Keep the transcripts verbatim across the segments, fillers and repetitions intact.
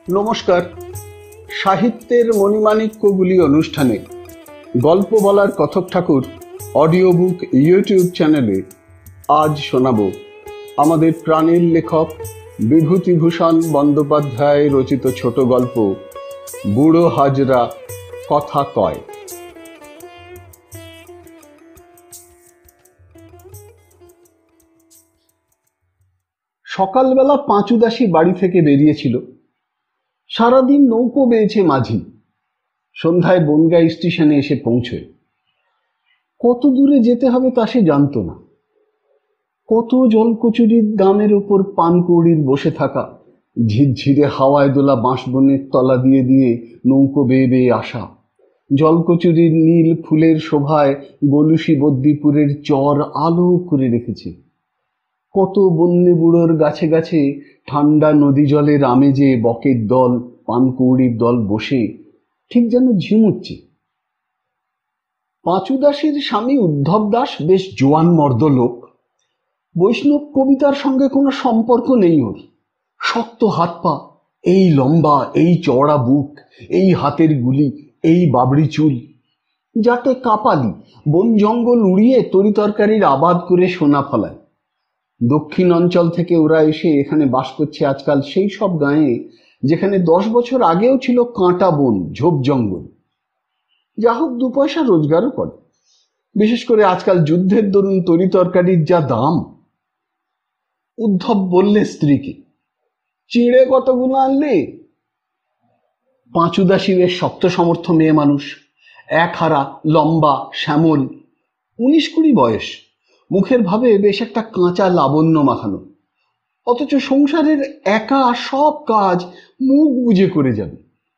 নমস্কার। সাহিত্যের মণিমাণিক্যগুলি অনুষ্ঠানে গল্প বলার কথক ঠাকুর অডিও বুক ইউটিউব চ্যানেলে আজ শোনাব আমাদের প্রাণের লেখক বিভূতিভূষণ বন্দ্যোপাধ্যায় রচিত ছোট গল্প বুড়ো হাজরা কথা কয়। সকালবেলা পাঁচুদাসী বাড়ি থেকে বেরিয়েছিল। সারাদিন নৌকো বেয়েছে মাঝি। সন্ধ্যায় বনগাঁ স্টেশনে এসে পৌঁছয়। কত দূরে যেতে হবে তা সে জানত না। কত জলকচুরির দামের ওপর পানকৌড়ির বসে থাকা, ঝিরঝিরে হাওয়ায় দোলা বাঁশবনের তলা দিয়ে দিয়ে নৌকো বেয়ে বেয়ে আসা, জলকচুরির নীল ফুলের শোভায় গলুসি বদ্যিপুরের চর আলো করে রেখেছে। কত বন্যে বুড়োর গাছে গাছে ঠান্ডা নদী জলের আমেজে বকের দল, পানকৌড়ির দল বসে ঠিক যেন ঝিমুচ্ছে। পাঁচুদাসীর স্বামী উদ্ধব দাস বেশ জোয়ান মর্দ লোক। বৈষ্ণব কবিতার সঙ্গে কোনো সম্পর্ক নেই ওর। শক্ত হাত পা, এই লম্বা, এই চওড়া বুক, এই হাতের গুলি, এই বাবড়ি চুল, যাতে কাপালি বন জঙ্গল উড়িয়ে তরি তরকারির আবাদ করে সোনা ফলায়। দক্ষিণ অঞ্চল থেকে ওরা এসে এখানে বাস করছে আজকাল সেই সব গাঁয়ে যেখানে দশ বছর আগেও ছিল কাঁটা বন, ঝোপ জঙ্গল। যা হোক দু পয়সা রোজগারও করে। বিশেষ করে আজকাল যুদ্ধের দরুন তরি তরকারির যা দাম। উদ্ধব বললে স্ত্রীকে, চিড়ে কতগুলো আনলে? পাঁচুদাসী বেশ শক্ত সমর্থ মেয়ে মানুষ, এক হারা, লম্বা, শ্যামল, উনিশ কুড়ি বয়স, মুখের ভাবে বেশ একটা কাঁচা লাবণ্য মাখানো। অথচ সংসারের একা সব কাজ মুখ বুঝে করে যাবে।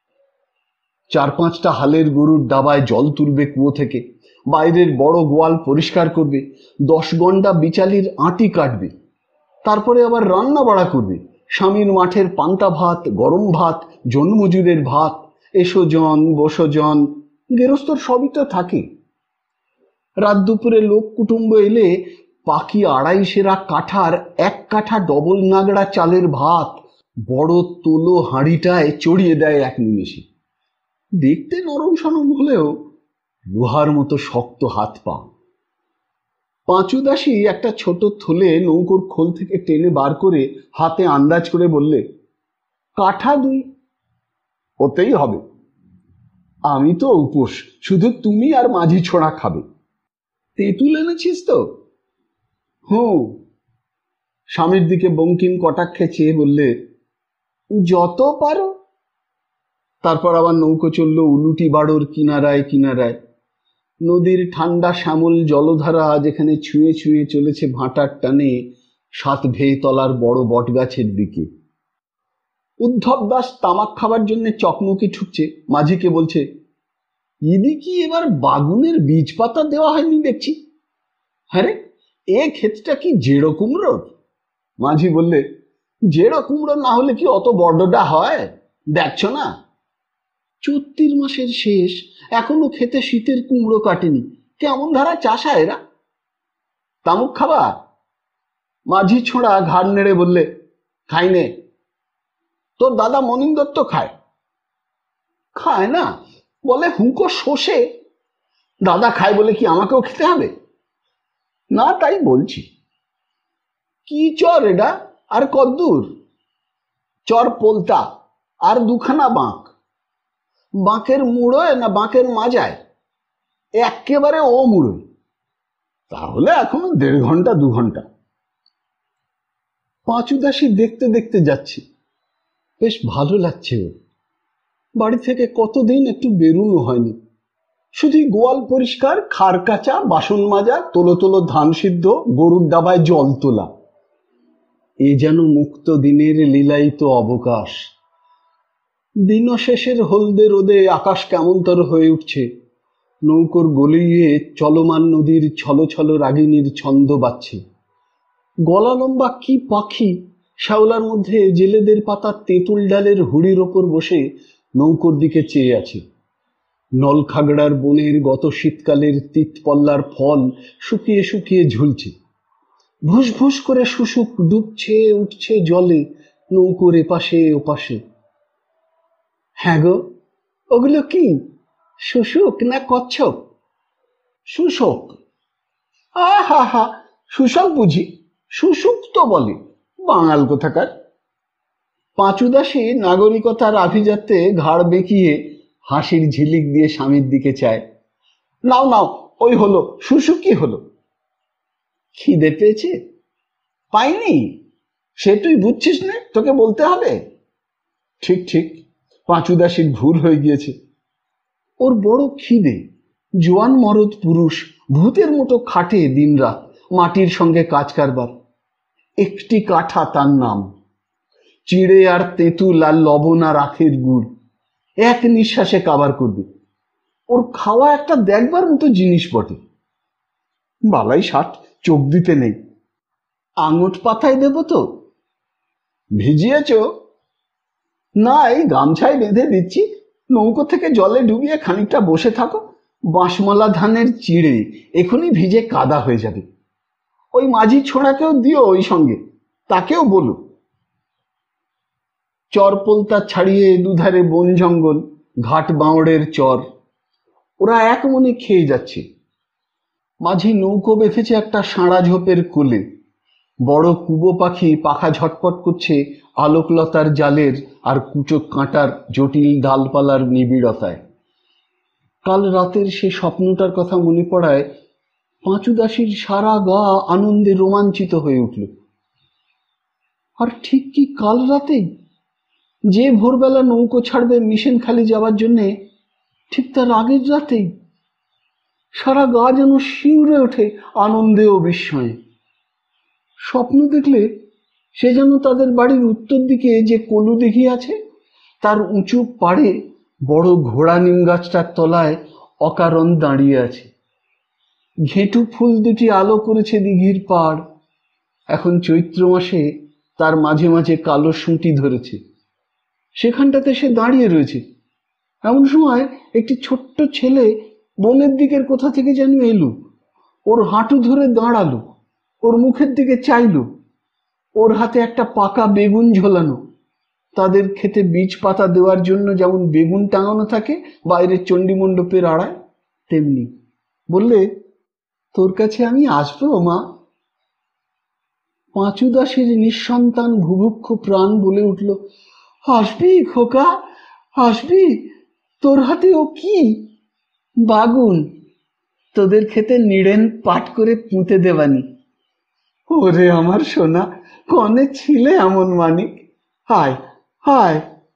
চার পাঁচটা হালের গরুর ডাবায় জল তুলবে কুয়ো থেকে, বাইরের বড় গোয়াল পরিষ্কার করবে, দশ গন্ডা বিচালির আঁটি কাটবে, তারপরে আবার রান্না বাড়া করবে। স্বামীর মাঠের পান্তা ভাত, গরম ভাত, জন্মজুরের ভাত, এসো জন বসো জন, গেরস্তর সবই তো থাকে। রাত দুপুরে লোক কুটুম্ব এলে পাকি আড়াই সেরা কাঠার এক কাঠা ডবল নাগড়া চালের ভাত বড় তোলো হাঁড়িটায় চড়িয়ে দেয় এক নিমেষে। দেখতে নরম সনম হলেও লোহার মতো শক্ত হাত পা। পাঁচুদাসী একটা ছোট থলে নৌকোর খোল থেকে টেনে বার করে হাতে আন্দাজ করে বললে, কাঠা দুই। ওতেই হবে। আমি তো উপোস, শুধু তুমি আর মাঝি ছোড়া খাবে। তেঁতুল এনেছিস তো? হুঁ। স্বামীর দিকে বঙ্কিম কটাক্ষে চেয়ে বললে, যত পারো। তারপর আবার নৌকো চলল উলুটি বাড়োর কিনারায় কিনারায়। নদীর ঠান্ডা শ্যামল জলধারা যেখানে ছুঁয়ে ছুঁয়ে চলেছে ভাটার টানে সাত ভেয়ে তলার বড় বটগাছের দিকে। উদ্ধব দাস তামাক খাবার জন্য চকমকি ঠুকছে, মাঝিকে বলছে, ইদি কি এবার বাগুনের বীজ পাতা দেওয়া হয়নি দেখছি? হ্যাঁ রে, এ ক্ষেতটা কি জেড়ো কুমড়োর? মাঝি বললে, জেড়ো কুমড়ো না হলে কি অত বড়টা হয়? দেখছো না, চৈত্র মাসের শেষ, এখনো খেতে শীতের কুমড়ো কাটেনি। কেমন ধারা চাষা এরা। তামুক খাবা? মাঝি ছোঁড়া ঘাড় নেড়ে বললে, খাই নে। তোর দাদা মনিন দত্ত খায়। খায় না? বলে হুঁকো শোষে। দাদা খায় বলে কি আমাকেও খেতে হবে? না, তাই বলছি। কি চর এটা, আর কদ্দূর? চর পোলতা, আর দুখানা বাঁক। বাঁকের মুড়োয় না বাঁকের মাজায়? একেবারে ও মুড়োয়। তাহলে এখনো দেড় ঘন্টা দু ঘন্টা। পাঁচুদাসী দেখতে দেখতে যাচ্ছে। বেশ ভালো লাগছে ওর। বাড়ি থেকে কতদিন একটু বেরুনো হয়নি। শুধুই গোয়াল পরিষ্কার, খার কাচা, বাসন মাজা, তোলো তোলো ধান সিদ্ধ, গরুর ডাবায় জল তোলা। এ যেন মুক্ত দিনের লীলায়িত অবকাশ। দিন শেষের হলদে রোদে আকাশ কেমনতর হয়ে উঠছে। নৌকোর গলিয়ে চলমান নদীর ছলো ছলো রাগিনীর ছন্দ বাজছে। গলা লম্বা কি পাখি শ্যাওলার মধ্যে জেলেদের পাতা তেঁতুল ডালের হুড়ির ওপর বসে নৌকোর দিকে চেয়ে আছে। নলখাগড়ার বনের গত শীতকালের তিতপল্লার ফল শুকিয়ে শুকিয়ে ঝুলছে। ভুস ভুস করে শুশুক ডুবছে উঠছে জলে নৌকোর এপাশে ওপাশে। হ্যাঁ গো, ওগুলো কি শুশুক না কচ্ছপ? শুশোক। আহা হা, শুশক বুঝি, শুশুক তো বলে, বাঙাল কোথাকার। পাঁচুদাসী নাগরিকতার আভিজাত্যে ঘাড় বেঁকিয়ে হাসির ঝিলিক দিয়ে স্বামীর দিকে চায়। নাও নাও, ওই হলো, শুশুক কি হলো? খিদে পেয়েছে? পাইনি? সে তুই বুঝছিস না, তোকে বলতে হবে। ঠিক ঠিক, পাঁচুদাসীর ভুল হয়ে গিয়েছে। ওর বড় খিদে। জোয়ান মরদ পুরুষ ভূতের মতো খাটে দিনরাত, মাটির সঙ্গে কাজ কারবার। একটি কাঠা তার নাম। চিড়ে আর তেঁতুল আর লবণ আর আখের গুড় এক নিঃশ্বাসে কাবার করবে। ওর খাওয়া একটা দেখবার মতো জিনিস বটে। বালাই ষাট, চোখ দিতে নেই। আঙট পাতায় দেব তো? ভিজিয়েছ? না, এই গামছায় বেঁধে দিচ্ছি। নৌকো থেকে জলে ডুবিয়ে খানিকটা বসে থাকো। বাঁশমলা ধানের চিড়ে এখনই ভিজে কাদা হয়ে যাবে। ওই মাঝি ছোড়াকেও দিও ওই সঙ্গে, তাকেও বলো। চরপোলতা ছাড়িয়ে দুধারে বন জঙ্গল, ঘাট বাঁওড়ের চর, ওরা এক মনে খেয়ে যাচ্ছে। মাঝি নৌকো বেঁধেছে একটা সাঁড়া ঝোপের কোলে। বড় কুবো পাখি পাখা ঝটপট করছে আলোকলতার জালের আর কুচো কাঁটার জটিল ডালপালার নিবিড়তায়। কাল রাতের সে স্বপ্নটার কথা মনে পড়ায় পাঁচুদাসীর সারা গা আনন্দে রোমাঞ্চিত হয়ে উঠল। আর ঠিক কি কাল রাতেই, যে ভোরবেলা নৌকো ছাড়বে মিশনখালি যাওয়ার জন্যে, ঠিক তার আগের রাতেই সারা গা যেন শিউরে ওঠে আনন্দে ও বিস্ময়ে। স্বপ্ন দেখলে সে যেন তাদের বাড়ির উত্তর দিকে যে কলু দিঘি আছে, তার উঁচু পাড়ে বড় ঘোড়া নিম গাছটার তলায় অকারণ দাঁড়িয়ে আছে। ঘেঁটু ফুল দুটি আলো করেছে দিঘির পাড়। এখন চৈত্র মাসে তার মাঝে মাঝে কালো সুঁটি ধরেছে। সেখানটাতে সে দাঁড়িয়ে রয়েছে। এমন সময় একটি ছোট্ট ছেলে বনের দিকের কোথা থেকে যেন এলো, ওর হাঁটু ধরে দাঁড়ালো, ওর মুখের দিকে চাইলো। ওর হাতে একটা পাকা বেগুন ঝোলানো। তাদের খেতে বীজ পাতা দেওয়ার জন্য যেমন বেগুন টাঙানো থাকে বাইরে চণ্ডীমণ্ডপের আড়ায়, তেমনি। বললে, তোর কাছে আমি আসবো মা? পাঁচুদাসীর নিঃসন্তান ভুভুক্ষ প্রাণ বলে উঠল, আসবি খোকা, আসবি। তোর হাতে ও কি? বাগুন, তোদের খেতে নিড়েন পাট করে পুঁতে দেবানি। ওরে আমার সোনা, কনে ছিলে এমন মানিক। হায় হায়,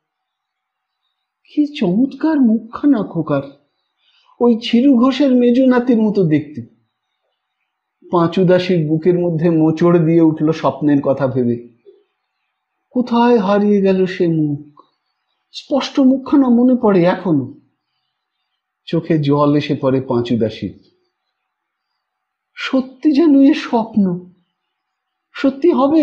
কি চমৎকার মুখখানা খোকার, ওই ছিরু ঘোষের মেজ নাতির মতো দেখতে। পাঁচুদাসীর বুকের মধ্যে মোচড় দিয়ে উঠল স্বপ্নের কথা ভেবে। কোথায় হারিয়ে গেল সে মুখ? স্পষ্ট মুখখানা মনে পড়ে এখনো। চোখে জল এসে পড়ে পাঁচুদাসীর। সত্যি যেন এ স্বপ্ন, সত্যি হবে।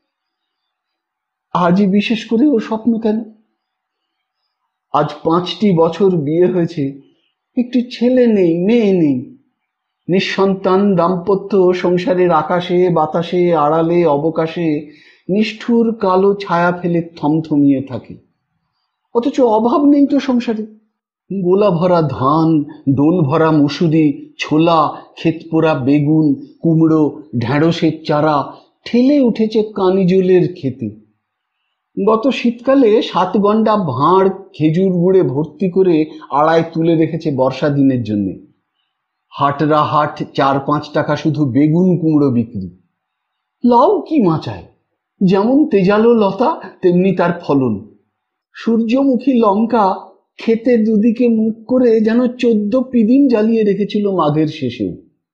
আজই বিশেষ করে ও স্বপ্ন কেন? আজ পাঁচটি বছর বিয়ে হয়েছে, একটি ছেলে নেই, মেয়ে নেই। নিঃসন্তান দাম্পত্য সংসারের আকাশে বাতাসে আড়ালে অবকাশে নিষ্ঠুর কালো ছায়া ফেলে থমথমিয়ে থাকে। অথচ অভাব নেই তো সংসারে। গোলা ভরা ধান, দোল ভরা মুসুরি, ছোলা, ক্ষেতপোড়া বেগুন, কুমড়ো, ঢেঁড়সের চারা ঠেলে উঠেছে কানিজলের খেতে। গত শীতকালে সাত গন্ডা ভাঁড় খেজুর গুড়ে ভর্তি করে আড়ায় তুলে রেখেছে বর্ষা দিনের জন্য। হাটরা হাট চার পাঁচ টাকা শুধু বেগুন কুমড়ো বিক্রি। লাউ কি মাচায়, যেমন তেজালো লতা তেমনি তার ফলন। সূর্যমুখী লঙ্কা খেতে দুদিকে মুখ করে যেন চোদ্দ পিদিন জ্বালিয়ে রেখেছিল মাঘের শেষেও।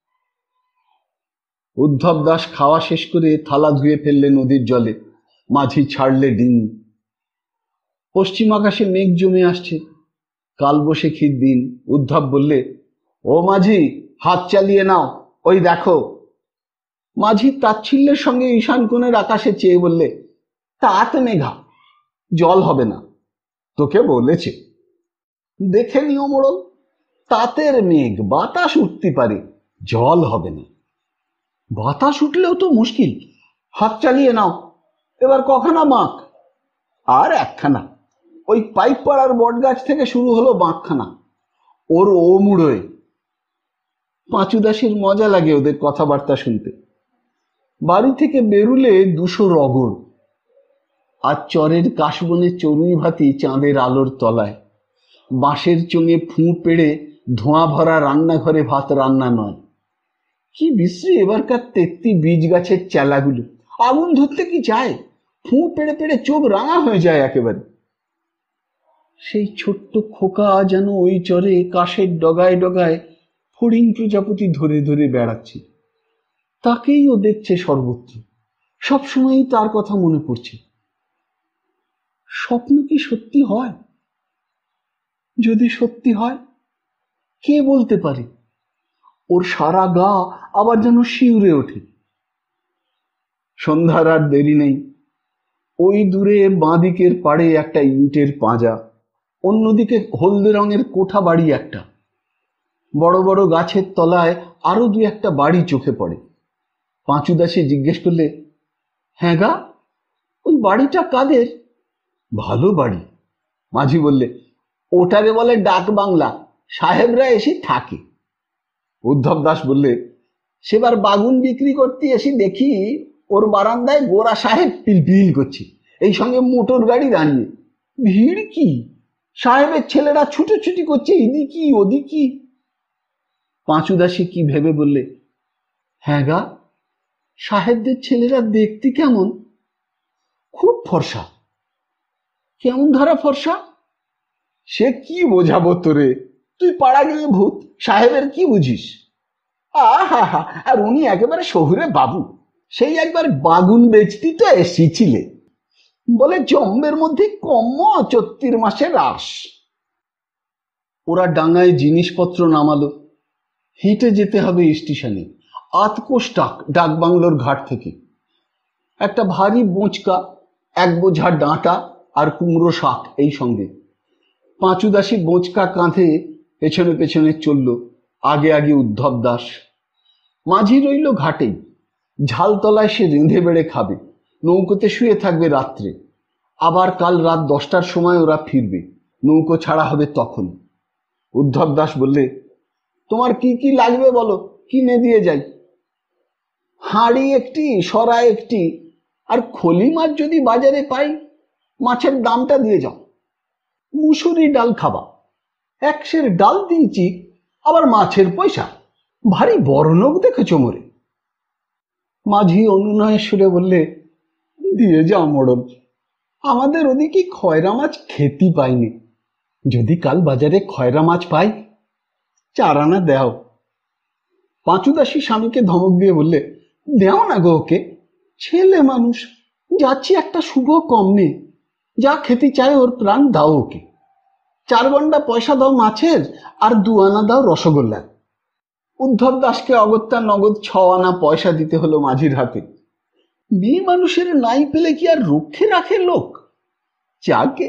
উদ্ধব দাস খাওয়া শেষ করে থালা ধুয়ে ফেললে নদীর জলে, মাঝি ছাড়লে ডিঙি। পশ্চিম আকাশে মেঘ জমে আসছে, কালবৈশাখীর দিন। উদ্ধব বললে, ও মাঝি, হাত চালিয়ে নাও, ওই দেখো। মাঝি তাচ্ছিল্যের সঙ্গে ঈশান কোণের আকাশে চেয়ে বললে, তাতে মেঘা, জল হবে না। তোকে বলেছে, দেখে নিও মোড়ল, তাতের মেঘ, বাতাস উঠতে পারে, জল হবে না। বাতাস উঠলেও তো মুশকিল। হাত চালিয়ে নাও, এবার কখানা মাখ? আর একখানা। ওই পাইপ পাড়ার বট গাছ থেকে শুরু হলো বাঁকখানা, ওর ও মুড়োয়। পাঁচুদাসের মজা লাগে ওদের কথাবার্তা শুনতে। বাড়ি থেকে বেরুলে দুশো রগড়, আর চরের কাশবনের চড়ুই ভাতি চাঁদের আলোর তলায়। বাঁশের চোঙে ফুঁ পেড়ে ধোঁয়া ভরা রান্নাঘরে ভাত রান্না নয়। কি বিশ্রী এবারকার তেত্তি বীজ গাছের চেলাগুলো, আগুন ধরতে কি চায়, ফুঁ পেড়ে পেড়ে চোখ রাঙা হয়ে যায় একেবারে। সেই ছোট্ট খোকা যেন ওই চরে কাশের ডগায় ডগায় ফড়িং প্রজাপতি ধরে ধরে বেড়াচ্ছে। তাকেই ও দেখছে সর্বত্র, সবসময়ই তার কথা মনে পড়ছে। স্বপ্ন কি সত্যি হয়? যদি সত্যি হয়, কে বলতে পারে? ওর সারা গা আবার যেন শিউরে ওঠে। সন্ধ্যার আর দেরি নেই। ওই দূরে বাঁদিকের পাড়ে একটা ইটের পাঁজা, অন্যদিকে হলদে রঙের কোঠা বাড়ি একটা। বড় বড় গাছের তলায় আরো দু একটা বাড়ি চোখে পড়ে। পাঁচুদাসে জিজ্ঞেস করলে, হ্যাঁ গা, ওই বাড়িটা কাদের? ভালো বাড়ি। মাঝি বললে, ওটারে বলে ডাক বাংলা, সাহেবরা এসে থাকে। উদ্ধব দাস বললে, সেবার বাগুন বিক্রি করতে এসে দেখি ওর বারান্দায় গোরা সাহেব পিলপিল করছে, এই সঙ্গে মোটর গাড়ি দাঁড়িয়ে। ভিড় কি! সাহেবের ছেলেরা ছুটোছুটি করছে এদিকি ওদিকি। পাঁচুদাসী কি ভেবে বললে, হ্যাঁ গা, সাহেবদের ছেলেরা দেখতে কেমন? খুব ফর্সা। কেমন ধরা ফর্সা? সে কি বোঝাবো তোরে, তুই পাড়া গেলে ভূত, সাহেবের কি বুঝিস? আহা হা, আর উনি একেবারে শহুরে বাবু। সেই একবার বাগুন বেচতি তো এসেছিলে, বলে জম্বের মধ্যে কম চত্রির মাসে রাস। ওরা ডাঙায় জিনিসপত্র নামালো। হেঁটে যেতে হবে স্টেশনে, আতকোষ ডাক ডাক বাংলোর ঘাট থেকে। একটা ভারী বোঁচকা, এক বোঝা ডাঁটা আর কুমড়ো শাক এই সঙ্গে। পাঁচুদাসী বোঁচকা কাঁধে পেছনে পেছনে চলল, আগে আগে উদ্ধব দাস। মাঝি রইল ঘাটেই, ঝালতলায় সে রেঁধে বেড়ে খাবে, নৌকোতে শুয়ে থাকবে রাত্রে। আবার কাল রাত দশটার সময় ওরা ফিরবে, নৌকো ছাড়া হবে তখন। উদ্ধব দাস বললে, তোমার কি কি লাগবে বলো, কিনে দিয়ে যাই। হাঁড়ি একটি, সরা একটি, আর খলি মাছ যদি বাজারে পাই, মাছের দামটা দিয়ে যাও। মুসুরি ডাল খাবা? একশের ডাল দিয়েছি, আবার মাছের পয়সা? ভারী বড় লোক দেখেছ মোরে। মাঝি অনুনয়ের সুরে বললে, দিয়ে যাও মোড়ল, আমাদের ওদিকে খয়রা মাছ খেতে পাইনি। যদি কাল বাজারে খয়রা মাছ পাই, চার আনা দেও। পাঁচুদাসী স্বামীকে ধমক দিয়ে বললে, দেও না গো ওকে, ছেলে মানুষ, যাচ্ছি একটা শুভ কম নেই, যা খেতে চায় ওর প্রাণ দাও ওকে। চার গন্ডা পয়সা দাও মাছের, আর দু আনা দাও রসগোল্লা। উদ্ধব দাসকে অগত্যা নগদ ছ আনা পয়সা দিতে হলো মাঝির হাতে। মেয়ে মানুষের নাই পেলে কি আর রক্ষে রাখে লোক? যাকে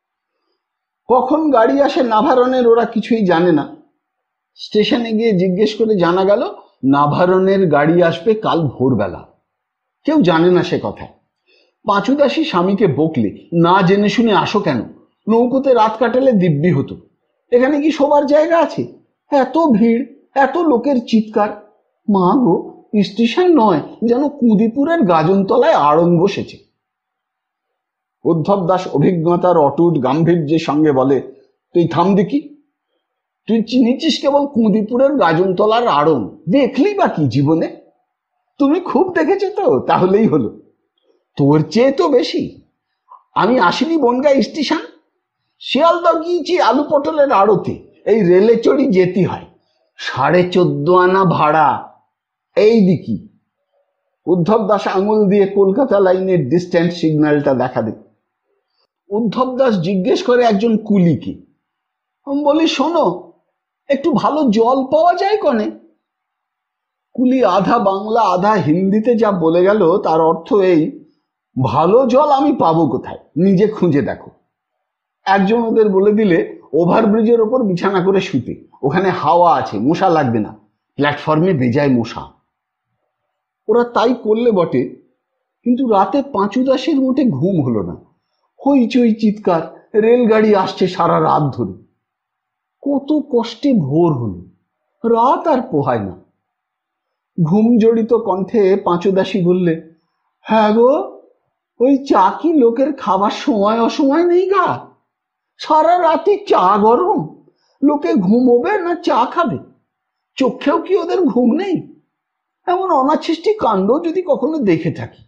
কখন গাড়ি আসে নাভারণের ওরা কিছুই জানে না। স্টেশনে গিয়ে জিজ্ঞেস করে জানা গেল নাভারণের গাড়ি আসবে কাল ভোরবেলা। কেউ জানে না সে কথা। পাঁচুদাসী স্বামীকে বকলে, না জেনে শুনে আসো কেন, নৌকোতে রাত কাটালে দিব্যি হতো। এখানে কি শোবার জায়গা আছে? এত ভিড়, এত লোকের চিৎকার। মা গো, স্টেশন নয়, যেন কুঁদিপুরের গাজনতলায় আড়ং বসেছে। উদ্ধব দাস অভিজ্ঞতার অটুট গাম্ভীর্যের সঙ্গে বলে, তুই থাম দেখি, তুই চিনিছিস কেবল কুঁদিপুরের গাজনতলার আড়ং, দেখলি বা কি জীবনে? তুমি খুব দেখেছো তো, তাহলেই হলো। তোর চেয়ে তো বেশি। আমি আসিনি বনগাঁ স্টেশন, শিয়ালদা গিয়েছি আলু পটলের আড়তে, এই রেলে চড়ি যেতে হয়, সাড়ে চোদ্দ আনা ভাড়া। এই দিকি। উদ্ধব দাস আঙুল দিয়ে কলকাতা লাইনের ডিস্ট্যান্স সিগন্যালটা দেখা দে। উদ্ধব দাস জিজ্ঞেস করে একজন কুলিকে। আমি বলি, শোনো, একটু ভালো জল পাওয়া যায় কনে? কুলি আধা বাংলা আধা হিন্দিতে যা বলে গেল তার অর্থ এই, ভালো জল আমি পাবো কোথায়, নিজে খুঁজে দেখো। একজন ওদের বলে দিলে ওভারব্রিজের ওপর বিছানা করে শুতে, ওখানে হাওয়া আছে, মশা লাগবে না, প্ল্যাটফর্মে বেজায় মশা। ওরা তাই করলে বটে, কিন্তু রাতে পাঁচুদাসের মোটে ঘুম হলো না। হইচই চিৎকার, রেলগাড়ি আসছে সারা রাত ধরে। কত কষ্টে ভোর হলো, রাত আর পোহায় না। ঘুম জড়িত কণ্ঠে পাঁচুদাসী বললে, হ্যাঁ গো, ওই চা কি লোকের খাবার সময় অসময় নেই গা? সারা রাতে চা গরম, লোকে ঘুমোবে না চা খাবে? চোখেও কি ওদের ঘুম নেই? এমন অনাছিষ্টি কাণ্ড যদি কখনো দেখে থাকি।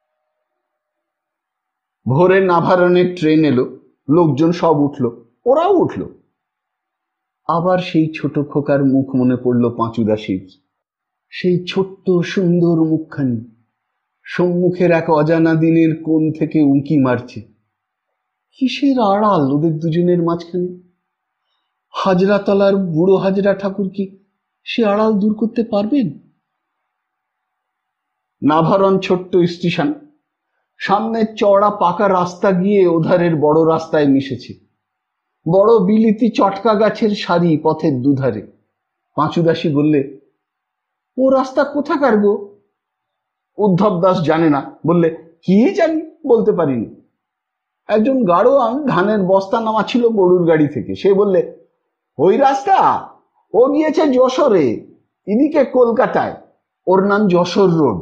ভোরে নাভারণের ট্রেন এলো, লোকজন সব উঠল, ওরাও উঠল। আবার সেই ছোট খোকার মুখ মনে পড়ল পাঁচুদাসীর, সেই ছোট্ট সুন্দর মুখখানি সম্মুখের এক অজানা দিনের কোণ থেকে উঁকি মারছে। কিসের আড়াল ওদের দুজনের মাঝখানে? হাজরাতলার বুড়ো হাজরা ঠাকুর কি সে আড়াল দূর করতে পারবেন? নাভারণ ছোট্ট স্টেশন, সামনে চওড়া পাকা রাস্তা গিয়ে ওধারের বড় রাস্তায় মিশেছে। বড় বিলিতি চটকা গাছের সারি পথের দুধারে। পাঁচুদাসী বললে, ও রাস্তা কোথাকার গো? উদ্ধব দাস জানে না, বললে, কি জানি, বলতে পারিনি। একজন গাড়োয়ান ধানের বস্তা নামাচ্ছিল গরুর গাড়ি থেকে, সে বললে, ওই রাস্তা, ও গিয়েছে যশোরে, এদিকে কলকাতায়, ওর নাম Jessore road.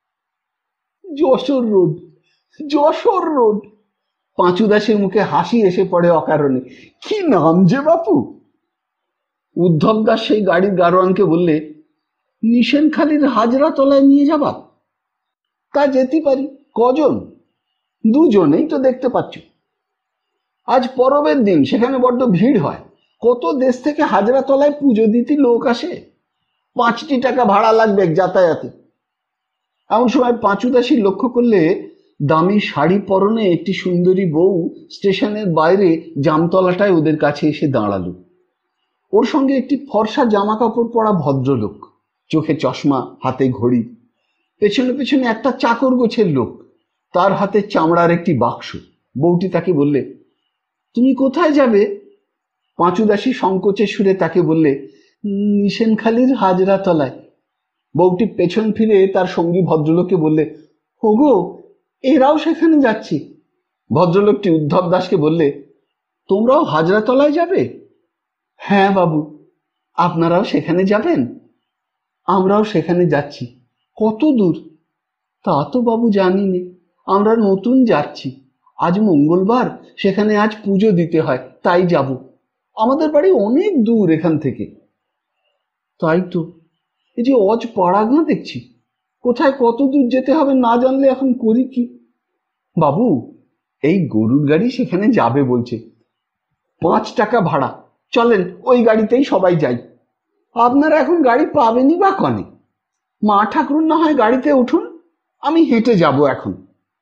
Jessore road, Jessore road. পাঁচুদাসের মুখে হাসি এসে পড়ে অকারণে। কি নাম যে বাপু! উদ্ধব দাস সেই গাড়ির গাড়োয়ানকে বললে, নিশেনখালির হাজরা তলায় নিয়ে যাবা? তা যেতে পারি। কজন? দুজনেই তো দেখতে পাচ্ছ। আজ পরবের দিন, সেখানে বড্ড ভিড় হয়। কত দেশ থেকে হাজরা তলায় পুজো দিতে লোক আসে। পাঁচটি টাকা ভাড়া লাগবে যাতায়াতে। এমন সময় পাঁচুদাসী লক্ষ্য করলে দামি শাড়ি পরনে একটি সুন্দরী বউ স্টেশনের বাইরে জামতলাটায় ওদের কাছে এসে দাঁড়ালো। ওর সঙ্গে একটি ফর্সা জামা কাপড় পরা ভদ্রলোক, চোখে চশমা, হাতে ঘড়ি। পেছনে পেছনে একটা চাকর গোছের লোক, তার হাতে চামড়ার একটি বাক্স। বউটি তাকে বললে, তুমি কোথায় যাবে? পাঁচুদাসী সংকোচে সুরে তাকে বললে, নিশেনখালির হাজরা তলায়। বউটি পেছন ফিরে তার সঙ্গী ভদ্রলোককে বললে, ওগো, এরাও সেখানে যাচ্ছে। ভদ্রলোকটি উদ্ধব দাসকে বললে, তোমরাও হাজরা তলায় যাবে? হ্যাঁ বাবু, আপনারাও সেখানে যাবেন? আমরাও সেখানে যাচ্ছি। কত দূর? তা তো বাবু জানি নে, আমরা নতুন যাচ্ছি। আজ মঙ্গলবার, সেখানে আজ পুজো দিতে হয়, তাই যাব। আমাদের বাড়ি অনেক দূর এখান থেকে। তাই তো, এই যে অজ পাড়াগাঁ দেখছি, কোথায় কত দূর যেতে হবে না জানলে এখন করি কি? বাবু, এই গরুর গাড়ি সেখানে যাবে বলছে, পাঁচ টাকা ভাড়া, চলেন ওই গাড়িতেই সবাই যাই। আপনারা এখন গাড়ি পাবেনই বা কনে? মা ঠাকুর না হয় গাড়িতে উঠুন, আমি হেঁটে যাব এখন।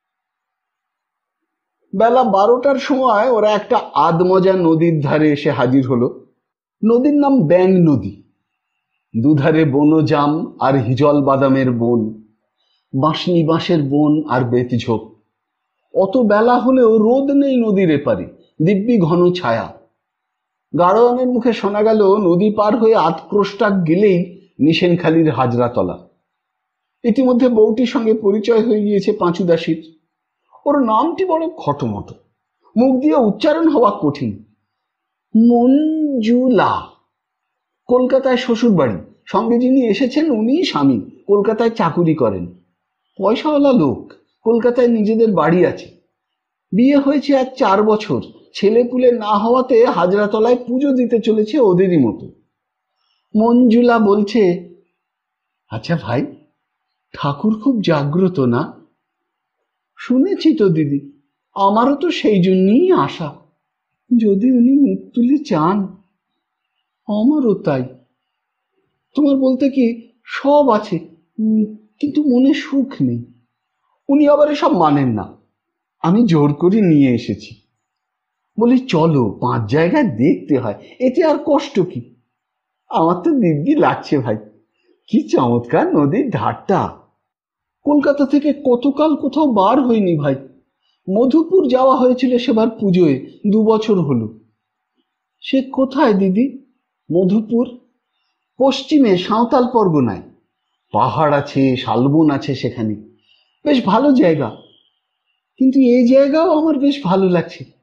বেলা বারোটার সময় ওরা একটা আধমজা নদীর ধারে এসে হাজির হলো। নদীর নাম ব্যাং নদী। দুধারে বনজাম আর হিজল বাদামের বন, বাঁশনি বাঁশের বন আর বেতঝোপ। অত বেলা হলেও রোদ নেই নদীর এপারে, দিব্যি ঘন ছায়া। গাড়োয়ানের মুখে শোনা গেল, নদী পার হয়ে আধক্রোশটাক গেলেই নিশেনখালির হাজরাতলা। ইতিমধ্যে বউটির সঙ্গে পরিচয় হয়ে গিয়েছে পাঁচুদাসীর। ওর নামটি বড় খটোমটো, মুখ দিয়ে উচ্চারণ হওয়া কঠিন। মঞ্জুলা। কলকাতায় শ্বশুর বাড়ি, সঙ্গে যিনি এসেছেন উনি স্বামী, কলকাতায় চাকুরি করেন। পয়সাওয়ালা লোক, কলকাতায় নিজেদের বাড়ি আছে। বিয়ে হয়েছে আজ চার বছর, ছেলে পুলে না হওয়াতে হাজরাতলায় পুজো দিতে চলেছে ওদেরই মতো। মঞ্জুলা বলছে, আচ্ছা ভাই, ঠাকুর খুব জাগ্রত না? শুনেছি তো দিদি, আমারও তো সেই জন্যই আশা, যদি উনি মুখ তুলে চান। আমারও তাই। তোমার বলতে কি, সব আছে, কিন্তু মনে সুখ নেই। উনি আবার এসব মানেন না, আমি জোর করে নিয়ে এসেছি। বলি চলো, পাঁচ জায়গায় দেখতে হয়, এতে আর কষ্ট কি? আমার তো দিব্যি লাগছে ভাই, কি চমৎকার নদীর ধারটা। কলকাতা থেকে কতকাল কোথাও বার হয়নি ভাই। মধুপুর যাওয়া হয়েছিল সেবার পুজোয়, দু বছর হলো। সে কোথায় দিদি? মধুপুর পশ্চিমে, সাঁওতাল পরগনায়। পাহাড় আছে, শালবন আছে সেখানে, বেশ ভালো জায়গা। কিন্তু এই জায়গাও আমার বেশ ভালো লাগছে,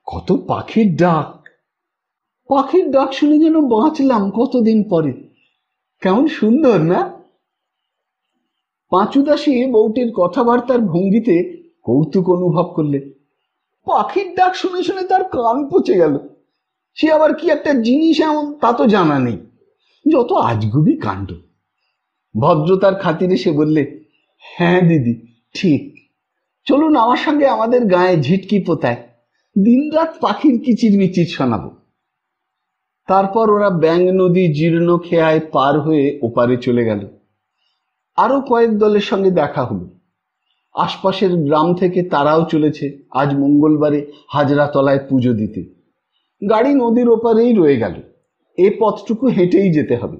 কত পাখির ডাক, পাখির ডাক শুনে যেন বাঁচলাম কতদিন পরে। কেমন সুন্দর না? পাঁচুদাসী বউটির কথাবার্তার ভঙ্গিতে কৌতুক অনুভব করলে। পাখির ডাক শুনে শুনে তার কান পচে গেল। সে আবার কি একটা জিনিস এমন তা তো জানা নেই। যত আজগুবি কাণ্ড। ভদ্রতার খাতিরে সে বললে, হ্যাঁ দিদি, ঠিক। চলুন আমার সঙ্গে আমাদের গায়ে ঝিটকি পোতায়, দিনরাত পাখির কিচির মিচির শোনাবো। তারপর ওরা ব্যাং নদী জীর্ণ খেয়ায় পার হয়ে ওপারে চলে গেল। আরো কয়েক দলের সঙ্গে দেখা হলো। আশপাশের গ্রাম থেকে তারাও চলেছে আজ মঙ্গলবারে হাজরাতলায় পুজো দিতে। গাড়ি নদীর ওপারেই রয়ে গেল। এ পথটুকু হেঁটেই যেতে হবে।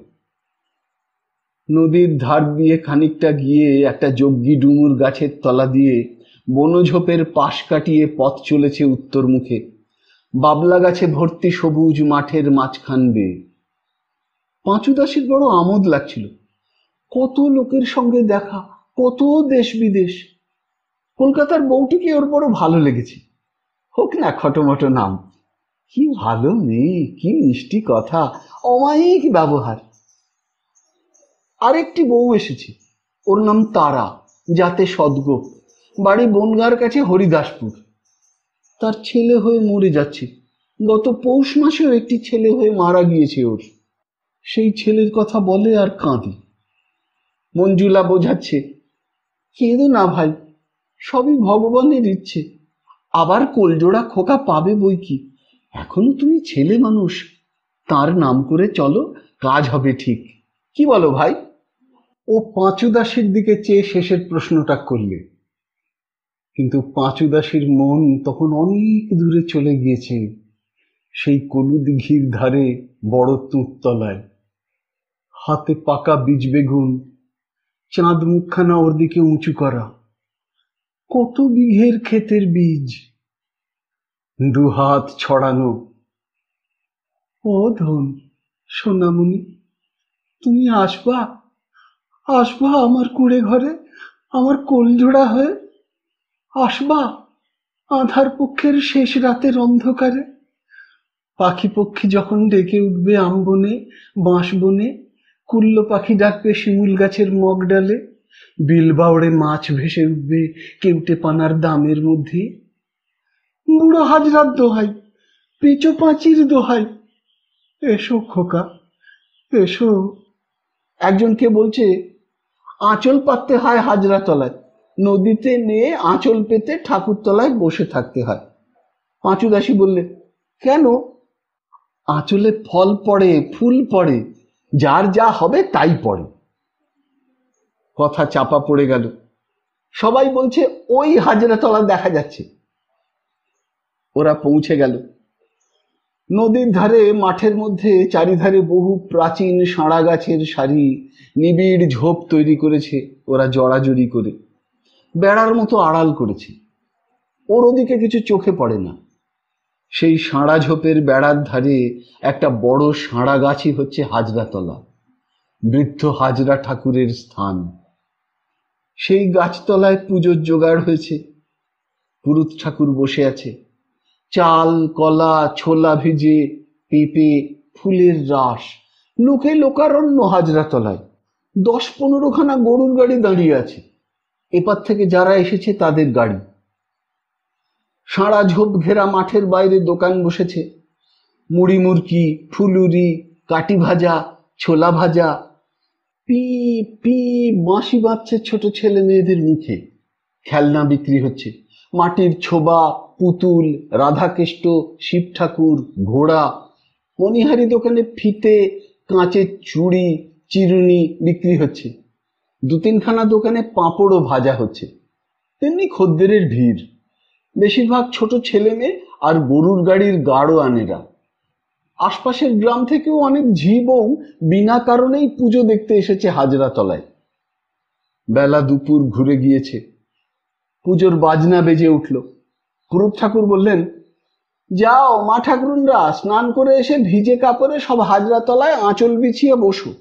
নদীর ধার দিয়ে খানিকটা গিয়ে একটা যজ্ঞী ডুমুর গাছের তলা দিয়ে বনঝোপের পাশ কাটিয়ে পথ চলেছে উত্তর মুখে, বাবলা গাছে ভর্তি সবুজ মাঠের মাঝখান বেয়ে। পাঁচুদাসীর বড় আমোদ লাগছিল। কত লোকের সঙ্গে দেখা, কত দেশ বিদেশ। কলকাতার বউটিকে ওর বড় ভালো লেগেছে। হোক না খটোমটো নাম, কি ভালো মেয়ে, কি মিষ্টি কথা, অমায়িক ব্যবহার। আরেকটি বউ এসেছে, ওর নাম তারা, যাতে সদ্গোপ, বাড়ি বনগাঁর কাছে হরিদাসপুর। তার ছেলে হয়ে মরে যাচ্ছে। গত পৌষ মাসেও একটি ছেলে হয়ে মারা গিয়েছে ওর। সেই ছেলের কথা বলে আর কাঁদে। মঞ্জুলা বোঝাচ্ছে, কেঁদো না ভাই, সবই ভগবানের ইচ্ছে। আবার কোলজোড়া খোকা পাবে বই কি, এখনো তুমি ছেলে মানুষ। তার নাম করে চলো, কাজ হবে ঠিক। কি বলো ভাই? ও পাঁচুদাসীর দিকে চেয়ে শেষের প্রশ্নটা করলে, কিন্তু পাঁচুদাসীর মন তখন অনেক দূরে চলে গিয়েছে, সেই কলু দিঘির ধারে বড় তুঁততলায়। হাতে পাকা বীজ বেগুন, চাঁদ মুখখানা ওর দিকে উঁচু করা। কত বিঘের ক্ষেতের বীজ, দুহাত ছড়ানো। ও ধন, সোনামণি, তুমি আসবা, আসবা আমার কুড়ে ঘরে, আমার কোলজোড়া হয়ে আসবা আধার পক্ষের শেষ রাতের অন্ধকারে। পাখি পক্ষী যখন ডেকে উঠবে আমবনে, বাঁশ বনে, কুল্ল পাখি ডাকবে শিমুল গাছের মগ ডালে, বিল বাউড়ে মাছ ভেসে উঠবে কেউটে পানার দামের মধ্যে। বুড়ো হাজরার দোহাই, পিচো পাঁচির দোহাই, এসো খোকা, এসো। একজনকে বলছে, আঁচল পাততে হয় হাজরা তলায়, নদীতে নিয়ে আঁচল পেতে ঠাকুর তলায় বসে থাকতে হয়। পাঁচুদাসী বললে, কেন? আঁচলে ফল পড়ে, ফুল পড়ে, যার যা হবে তাই পড়ে। কথা চাপা পড়ে গেল। সবাই বলছে ওই হাজরাতলা দেখা যাচ্ছে। ওরা পৌঁছে গেল। নদীর ধারে মাঠের মধ্যে চারিধারে বহু প্রাচীন সাঁড়া গাছের সারি নিবিড় ঝোপ তৈরি করেছে ওরা জড়াজড়ি করে, বেড়ার মতো আড়াল করেছে। ওর ওদিকে কিছু চোখে পড়ে না। সেই সাঁড়া ঝোপের বেড়ার ধারে একটা বড় সাঁড়া গাছই হচ্ছে হাজরাতলা, বৃদ্ধ হাজরা ঠাকুরের স্থান। সেই গাছতলায় পুজোর জোগাড় হয়েছে। পুরুত ঠাকুর বসে আছে। চাল, কলা, ছোলা ভিজে, পেঁপে, ফুলের রাস, লোকে লোকারণ্য হাজরাতলায়। দশ পনেরো খানা গরুর গাড়ি দাঁড়িয়ে আছে। এপার থেকে যারা এসেছে তাদের গাড়ি। সারা ঝোপ ঘেরা মাঠের বাইরে দোকান বসেছে। মুড়ি মুরকি, ফুলুরি, কাটি ভাজা, ছোলা ভাজা। পি পি বাঁশি বাজছে ছোট ছেলে মেয়েদের মুখে। খেলনা বিক্রি হচ্ছে, মাটির ছোবা, পুতুল, রাধাকেষ্ট, শিব ঠাকুর, ঘোড়া। মণিহারি দোকানে ফিতে, কাঁচের চুড়ি, চিরুনি বিক্রি হচ্ছে। দু তিনখানা দোকানে পাঁপড়ও ভাজা হচ্ছে। তেমনি খদ্দেরের ভিড়, বেশিরভাগ ছোট ছেলে মেয়ে আর গরুর গাড়ির গাড়ো আনেরা। আশপাশের গ্রাম থেকেও অনেক ঝি বউ বিনা কারণেই পুজো দেখতে এসেছে হাজরাতলায়। বেলা দুপুর ঘুরে গিয়েছে। পুজোর বাজনা বেজে উঠল। পুরুত ঠাকুর বললেন, যাও মা ঠাকুরুনরা, স্নান করে এসে ভিজে কাপড়ে সব হাজরাতলায় আঁচল বিছিয়ে বসো।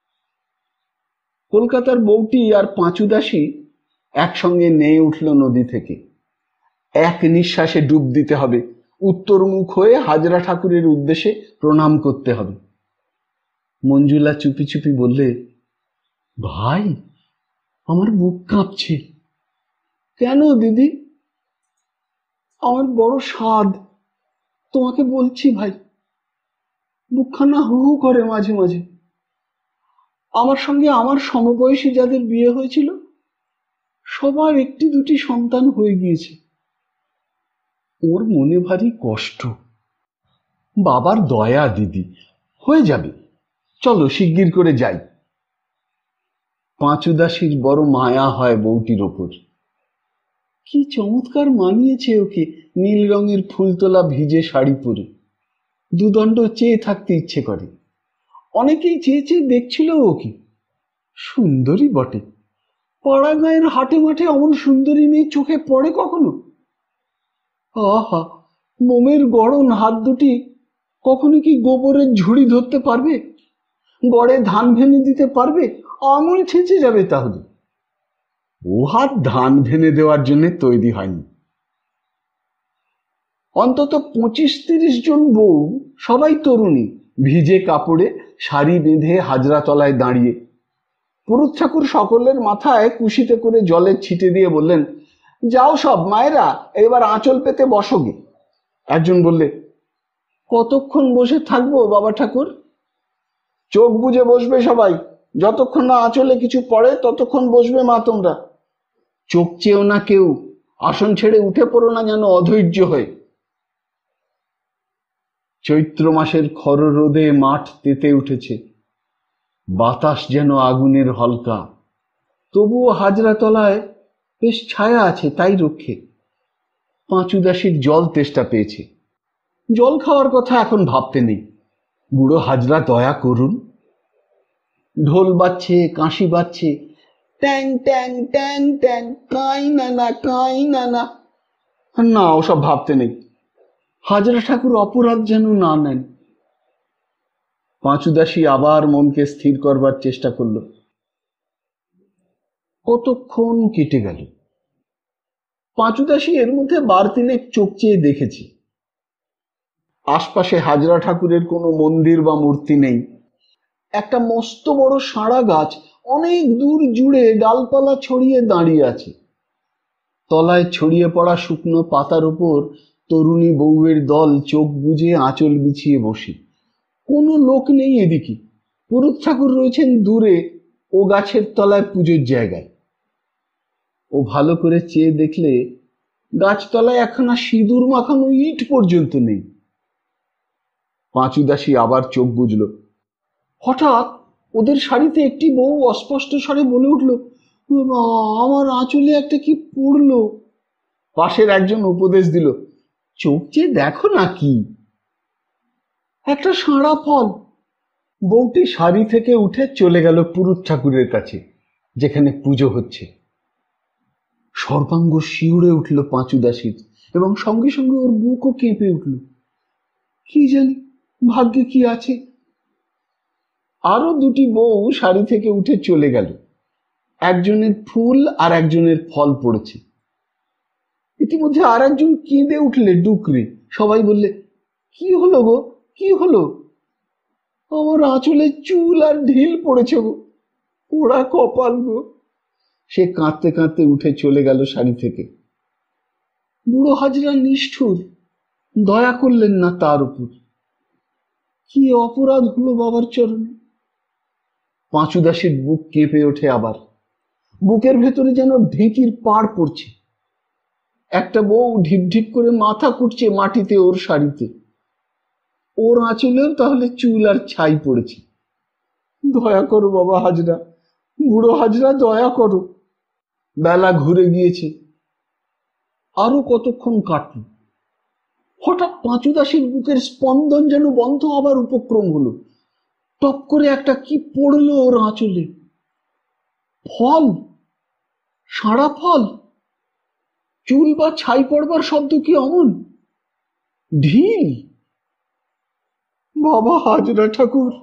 কলকাতার বউটি আর পাঁচুদাসী একসঙ্গে নেয়ে উঠল নদী থেকে। এক নিঃশ্বাসে ডুব দিতে হবে, উত্তরমুখ হয়ে হাজরা ঠাকুরের উদ্দেশ্যে প্রণাম করতে হবে। মঞ্জুলা চুপি চুপি বললে, ভাই, আমার বুক কাঁপছে। কেন দিদি? আমার বড় সাধ, তোমাকে বলছি ভাই। বুকখানা হু হু করে মাঝে মাঝে। আমার সঙ্গে আমার সমবয়সী যাদের বিয়ে হয়েছিল সবার একটি দুটি সন্তান হয়ে গিয়েছে। ওর মনে ভারী কষ্ট। বাবার দয়া দিদি, হয়ে যাবে, চলো শিগগির করে যাই। পাঁচুদাসীর বড় মায়া হয় বউটির ওপর। কি চমৎকার মানিয়েছে ওকে নীল রঙের ফুলতোলা ভিজে শাড়ি পরে। দুদণ্ড চেয়ে থাকতে ইচ্ছে করে। অনেকেই চেয়ে চেয়ে দেখছিল ওকে। সুন্দরী বটে। পাড়া গাঁয়ের হাটে মাঠে অমন সুন্দরী মেয়ে চোখে পড়ে কখনো? আহা, মোমের গড়ন হাত দুটি কখনো কি গোবরের ঝুড়ি ধরতে পারবে? গড়ে ধান ভেনে দিতে পারবে? আঙুল ছেঁচে যাবে তাহলে। ও হাত ধান ভেনে দেওয়ার জন্য তৈরি হয়নি। অন্তত পঁচিশ তিরিশ জন বউ, সবাই তরুণী, ভিজে কাপড়ে শাড়ি বেঁধে হাজরা তলায় দাঁড়িয়ে। পুরুত ঠাকুর সকলের মাথায় কুশিতে করে জলের ছিটে দিয়ে বললেন, যাও সব মায়েরা, এবার আঁচল পেতে বসোগে। একজন বললে, কতক্ষণ বসে থাকবো বাবা ঠাকুর? চোখ বুজে বসবে সবাই, যতক্ষণ না আঁচলে কিছু পড়ে ততক্ষণ বসবে মা তোমরা। চোখ চেয়েও না কেউ, আসন ছেড়ে উঠে পড়ো না যেন অধৈর্য হয়ে। চৈত্র মাসের খর রোদে মাঠ তেতে উঠেছে, বাতাস যেন আগুনের হলকা। তবুও হাজরা তলায় বেশ ছায়া আছে, তাই রক্ষে। পাঁচুদাসীর জল তেষ্টা পেয়েছে। জল খাওয়ার কথা এখন ভাবতে নেই। বুড়ো হাজরা দয়া করুন। ঢোল বাজছে, কাঁসি বাজছে, ট্যাং ট্যাং ট্যাং ট্যাং, কাই নানা কাই নানা। না, ওসব ভাবতে নেই। হাজরা ঠাকুর অপরাধ যেন না নেন। পাঁচুদাসী আবার মনকে স্থির করবার চেষ্টা করল। কতক্ষণ কেটে গেল। পাঁচুদাসী এর মধ্যে বার তিনেক চোখ চেয়ে দেখেছে। আশপাশে হাজরা ঠাকুরের কোনো মন্দির বা মূর্তি নেই। একটা মস্ত বড় সাঁড়া গাছ অনেক দূর জুড়ে ডালপালা ছড়িয়ে দাঁড়িয়ে আছে। তলায় ছড়িয়ে পড়া শুকনো পাতার উপর তরুণী বউয়ের দল চোখ বুজে আঁচল বিছিয়ে বসে। কোনো লোক নেই এদিকে। পুরুত ঠাকুর রয়েছেন দূরে ও গাছের তলায় পুজোর জায়গায়। ও ভালো করে চেয়ে দেখলে গাছতলায় একখানা সিঁদুর মাখানো ইট পর্যন্ত নেই। পাঁচুদাসী আবার চোখ বুঝল। হঠাৎ ওদের শাড়িতে একটি বউ অস্পষ্ট স্বরে বলে উঠল, আমার আঁচলে একটা কি পড়লো। পাশের একজন উপদেশ দিল, চোখ চেয়ে দেখো না কি। একটা সাঁড়া ফল। বউটি শাড়ি থেকে উঠে চলে গেল পুরুত ঠাকুরের কাছে, যেখানে পুজো হচ্ছে। সর্বাঙ্গ শিউরে উঠল পাঁচুদাসীর, এবং সঙ্গে সঙ্গে ওর বুকও কেঁপে উঠল। কি জানি ভাগ্যে কি আছে। আরো দুটি বউ শাড়ি থেকে উঠে চলে গেল। একজনের ফুল আর একজনের ফল পড়েছে। ইতিমধ্যে আর একজন কেঁদে উঠলে ডুকরে। সবাই বললে, কি হলো গো, কি হলো? আমার আঁচলে চুল আর ঢিল পড়েছে গো, ওরা কপাল গো। সে কাঁদতে কাঁদতে উঠে চলে গেল শাড়ি থেকে। বুড়ো হাজরা নিষ্ঠুর, দয়া করলেন না তার উপর। কি অপরাধ হলো বাবার চরণে। পাঁচুদাসীর বুক কেঁপে ওঠে আবার। বুকের ভেতরে যেন ঢেঁকির পাড় পড়ছে। একটা বউ ঢিপ ঢিপ করে মাথা কুটছে মাটিতে ওর শাড়িতে। ওর আঁচলেও তাহলে চুল আর ছাই পড়েছে। দয়া করো বাবা হাজরা, বুড়ো হাজরা, দয়া করো। বেলা ঘুরে গিয়েছে। আরো কতক্ষণ কাটল। হঠাৎ পাঁচুদাসীর বুকের স্পন্দন যেন বন্ধ হবার উপক্রম হলো। টপ করে একটা কি পড়লো ওর আঁচলে। ফল, সাঁড়া ফল। চুল বা ছাই পড়বার শব্দ কি অমন? ঢিল। বাবা হাজরা ঠাকুর।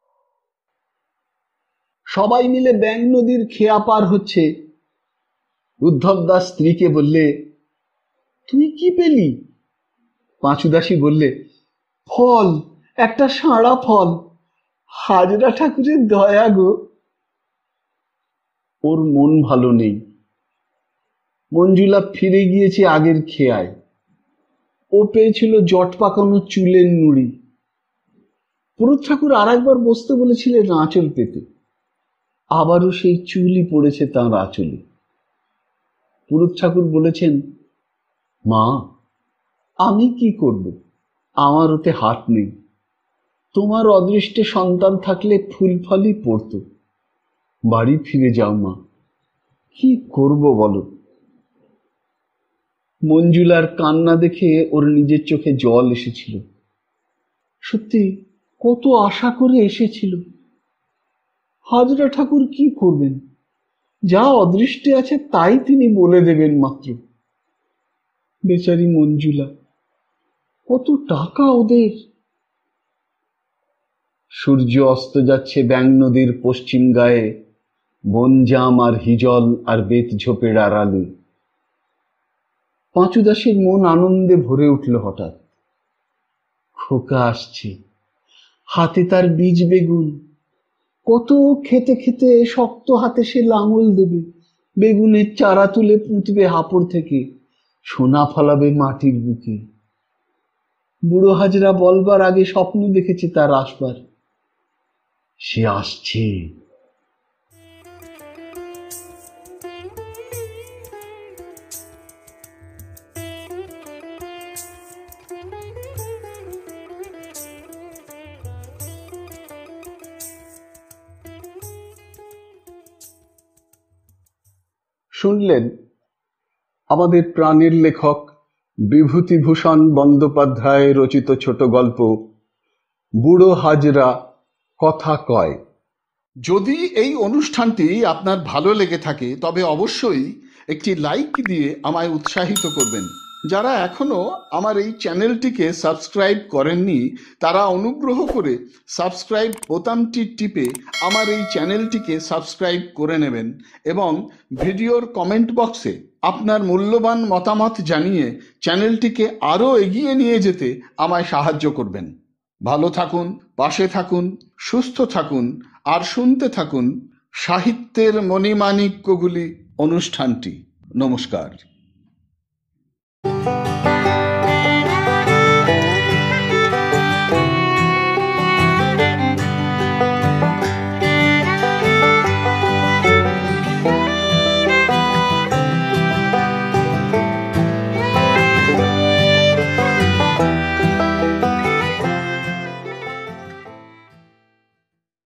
সবাই মিলে ব্যাং নদীর খেয়া পার হচ্ছে। উদ্ধব দাস স্ত্রীকে বললে, তুই কি পেলি? পাঁচুদাসী বললে, ফল, একটা সাড়া ফল, হাজরা ঠাকুরের দয়া গো। ওর মন ভালো নেই। মঞ্জুলা ফিরে গিয়েছে আগের খেয়ায়। ও পেয়েছিল জট পাকানো চুলের নুড়ি। পুরুত ঠাকুর আর একবার বসতে বলেছিলেন আঁচল পেতে। আবারও সেই চুলই পড়েছে তাঁর আঁচলে। পুরুত ঠাকুর বলেছেন, মা, আমি কি করব? আমার ওতে হাত নেই। তোমার অদৃষ্টে সন্তান থাকলে ফুল ফলই পড়ত। বাড়ি ফিরে যাও মা, কি করব বলো? মঞ্জুলার কান্না দেখে ওর নিজের চোখে জল এসেছিল। সত্যি কত আশা করে এসেছিল। হাজরা ঠাকুর কি করবেন? যা অদৃষ্টে আছে তাই তিনি বলে দেবেন মাত্র। বেচারি মঞ্জুলা, কত টাকা ওদের। সূর্য অস্ত যাচ্ছে ব্যাং নদীর পশ্চিম গায়ে, বনজাম আর হিজল আর বেত ঝোপের আড়ালে। পাঁচুদাসের মন আনন্দে ভরে উঠল হঠাৎ। খোকা আসছে, হাতে তার বীজ বেগুন। কত খেতে খেতে শক্ত হাতে সে লাঙল দেবে, বেগুনের চারা তুলে পুঁতবে হাপড় থেকে, সোনা ফলাবে মাটির বুকে। বুড়ো হাজরা বলবার আগে স্বপ্ন দেখেছে তার আসবার। সে আসছে। শুনলেন আমাদের প্রাণের লেখক বিভূতিভূষণ বন্দ্যোপাধ্যায় রচিত ছোট গল্প বুড়ো হাজরা কথা কয়। যদি এই অনুষ্ঠানটি আপনার ভালো লেগে থাকে তবে অবশ্যই একটি লাইক দিয়ে আমায় উৎসাহিত করবেন। যারা এখনো আমার এই চ্যানেলটিকে সাবস্ক্রাইব করেননি তারা অনুগ্রহ করে সাবস্ক্রাইব বোতামটি টিপে আমার এই চ্যানেলটিকে সাবস্ক্রাইব করে নেবেন এবং ভিডিওর কমেন্ট বক্সে আপনার মূল্যবান মতামত জানিয়ে চ্যানেলটিকে আরও এগিয়ে নিয়ে যেতে আমায় সাহায্য করবেন। ভালো থাকুন, পাশে থাকুন, সুস্থ থাকুন আর শুনতে থাকুন সাহিত্যের মণিমাণিক্যগুলি অনুষ্ঠানটি। নমস্কার।